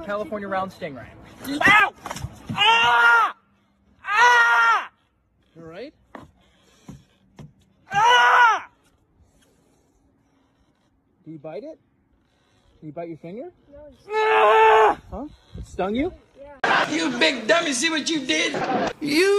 California round stingray. Ow! Ah! Ah! You all right? Ah! Do you bite it? Do you bite your finger? No, Ah! Huh? It stung you? You big dummy, see what you did? You